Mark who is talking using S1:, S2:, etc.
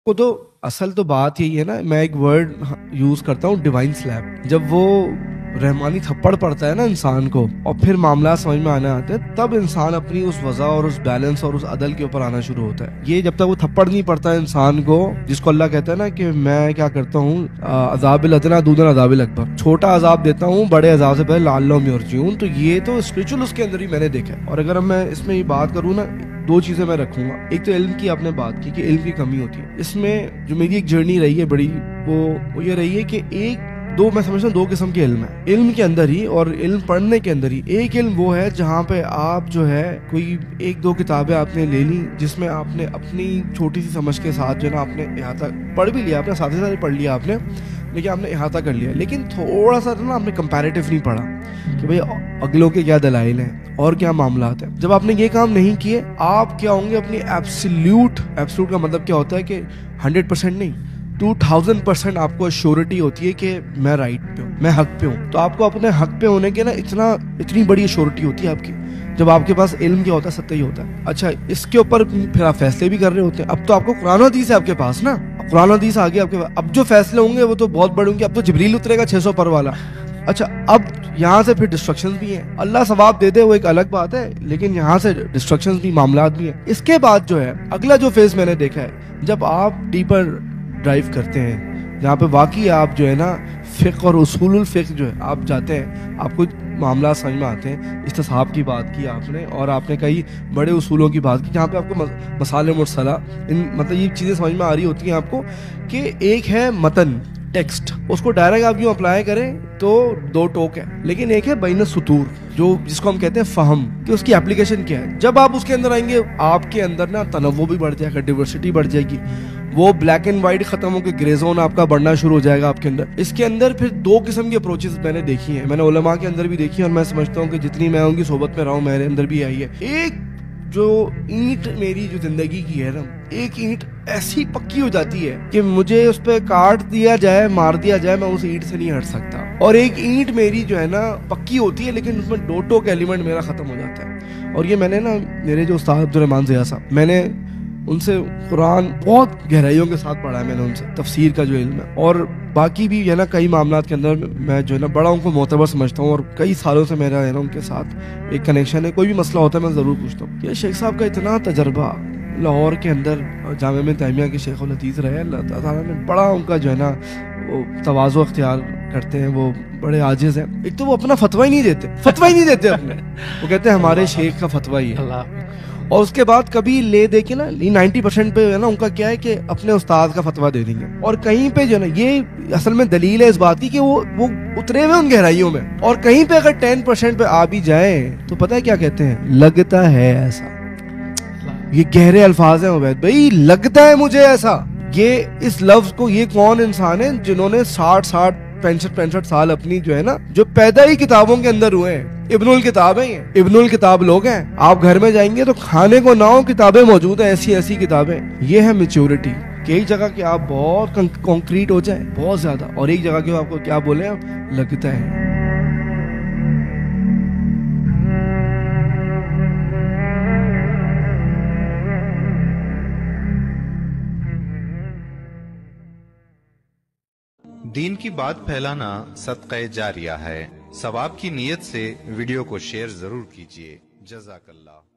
S1: وہ تو اصل تو بات یہی ہے نا، میں ایک ورڈ یوز کرتا ہوں، ڈیوائن سلیپ. جب وہ رحمانی تھپڑ پڑتا ہے نا انسان کو اور پھر معاملات سمجھ میں آنے آتے ہیں، تب انسان اپنی اس وضع اور اس بیلنس اور اس عدل کے اوپر آنا شروع ہوتا ہے. یہ جب تک وہ تھپڑ نہیں پڑتا ہے انسان کو، جس کو اللہ کہتا ہے نا کہ میں کیا کرتا ہوں، عذاب الادنیٰ دون عذاب الاکبر، چھوٹا عذاب دیتا ہوں بڑے عذاب سے پہلے لعلہم یرجعون. تو یہ تو اسپرچل اس کے اندر ہی میں نے دیکھا ہے. اور اگر میں اس میں یہ بات کروں نا، دو چیزیں میں رکھوں گا. ایک تو علم کی آپ نے بات کی کہ علم کی کمی ہوتی ہے. اس میں جو میری ایک جرنی رہی ہے بڑی، وہ یہ رہی ہے کہ میں سمجھتا ہوں دو قسم کے علم ہے علم کے اندر ہی اور علم پڑھنے کے اندر ہی. ایک علم وہ ہے جہاں پہ آپ جو ہے کوئی ایک دو کتابیں آپ نے لے لی، جس میں آپ نے اپنی چھوٹی سی سمجھ کے ساتھ جو ہے نا آپ نے احاطہ پڑھ بھی لیا، آپ نے ساتھ ساتھ پڑھ لیا آپ نے، لیکن آپ نے احاطہ کر لیا. لیکن تھوڑا سا نا آپ نے کمپیریٹیو نہیں پڑھا کہ بھئی اگلوں کے کیا دلائل ہیں اور کیا معاملات ہیں. جب آپ نے یہ کام نہیں کیے، آپ کیا ہوں گے اپنی ایبسلیوٹ کا مطلب کیا ہوتا ہے کہ 100% نہیں، 2000% آپ کو ایشورٹی ہوتی ہے کہ میں رائٹ پہ ہوں، میں حق پہ ہوں. تو آپ کو اپنے حق پہ ہونے کے نا اتنی بڑی ایشورٹی ہوتی ہے آپ کی، جب آپ کے پاس علم کیا ہوتا ہے، سطحی ہوتا ہے. اچھا، اس کے اوپر پھر آپ فیصلے بھی کر رہے ہوتے ہیں. اب تو آپ کو قرآن و حدیث ہے آپ کے پاس نا، قرآن و حدیث آگے آپ کے پاس. اب جو فیصلے ہوں گے وہ تو بہت بڑے ہوں گے. اب تو جبریل اترے گا 600 پر والا. اچھا، اب یہاں سے پھر ڈسٹرکشنز بھی ہیں. اللہ ثواب دے دے وہ ایک الگ بات ہے، لیکن یہاں سے ڈسٹرکشنز بھی، معاملات بھی ہیں. اس کے بعد جو ہے اگلا جو فیز میں نے دیکھا ہے، جب آپ ڈیپر ڈرائیو کرتے ہیں، جہاں پہ واقعی آپ جو ہے نا فقہ اور اصول الفقہ جو ہے آپ جاتے ہیں، آپ کو معاملات سمجھ میں آتے ہیں. استصحاب کی بات کی آپ نے، اور آپ نے کئی بڑے اصولوں کی بات کی جہاں پہ آپ کو مسالم مرسلہ، مطلب یہ چیزیں سمجھ میں آ رہی ہوتی ہیں آپ کو کہ ایک ہے متن، ٹیکسٹ، اس کو ڈائریکٹ آپ یوں اپلائی کریں تو دو ٹوک ہے، لیکن ایک ہے بین السطور، جس کو ہم کہتے ہیں فہم، کہ اس کی اپلیکیشن کیا ہے. جب آپ اس کے اندر آئیں گے، آپ کے اندر نا تنوع بھی بڑھ جائے گا، ڈیورسٹی بڑھ جائے گی. وہ بلیک اینڈ وائٹ ختم ہو کے گرے زون آپ کا بڑھنا شروع ہو جائے گا آپ کے اندر. اس کے اندر پھر دو قسم کی اپروچز میں نے دیکھی ہیں، میں نے علماء کے اندر بھی دیکھی ہیں، اور میں سمجھتا ہوں کہ جتنی میں ان کی صحبت میں رہا ہوں میرے اندر بھی آئی ہے. ایک جو اینٹ میری جو زندگی کی ہے نا، ایک اینٹ ایسی پکی ہو جاتی ہے کہ مجھے اس پہ کاٹ دیا جائے، مار دیا جائے، میں اس اینٹ سے نہیں ہٹ سکتا. اور ایک اینٹ میری جو ہے نا پکی ہوتی ہے، لیکن اس میں ڈوٹو کا ایلیمنٹ میرا ختم ہو جاتا ہے. اور یہ میں نے نا، میرے جو استاد عبدالرحمان ضیاء صاحب، میں نے ان سے قرآن بہت گہرائیوں کے ساتھ پڑھا ہے، میں نے ان سے تفسیر کا جو علم ہے، اور باقی بھی ہے نا کئی معاملات کے اندر میں جو ہے نا بڑا ان کو معتبر سمجھتا ہوں، اور کئی سالوں سے میرا ہے نا ان کے ساتھ ایک کنیکشن ہے. کوئی بھی مسئلہ ہوتا ہے میں ضرور پوچھتا ہوں. کہ شیخ صاحب کا اتنا تجربہ لاہور کے اندر، جامعہ میں تیمیہ کے شیخ الحدیث رہے، اللہ تعالیٰ نے بڑا ان کا جو ہے نا وہ تواضع اختیار کرتے ہیں، وہ بڑے عاجز ہیں. ایک تو وہ اپنا فتویٰ ہی نہیں دیتے اپنے، وہ کہتے ہیں ہمارے شیخ کا فتویٰ ہی ہے. اور اس کے بعد کبھی لے دے کے نا 90% پہ ہے نا ان کا کیا ہے کہ اپنے استاد کا فتویٰ دے دیں گے. اور کہیں پہ جو ہے نا، یہ اصل میں دلیل ہے اس بات کی کہ وہ اترے ہوئے ان گہرائیوں میں. اور کہیں پہ اگر 10% پہ آ بھی جائیں تو پتہ ہے کیا کہتے ہیں، لگتا ہے ایسا. یہ گہرے الفاظ ہیں عبید بھائی، لگتا ہے مجھے ایسا. یہ اس لفظ کو، یہ کون انسان ہیں جنہوں نے 65 سال اپنی جو ہے نا، جو پیدا ہی کتابوں کے اندر ہوئے ہیں. ابن الکتاب ہیں، یہ ابن الکتاب لوگ ہیں. آپ گھر میں جائیں گے تو کھانے کو نہ ہو کتابیں موجود ہیں، ایسی کتابیں. یہ ہے میچورٹی، کہ ایک جگہ کہ آپ بہت کنکریٹ ہو جائیں بہت زیادہ، اور ایک جگہ کہ آپ کو کیا بولیں، لگتا ہے.
S2: دین کی بات پھیلانا صدقہ جاریہ ہے. ثواب کی نیت سے ویڈیو کو شیئر ضرور کیجیے. جزاک اللہ.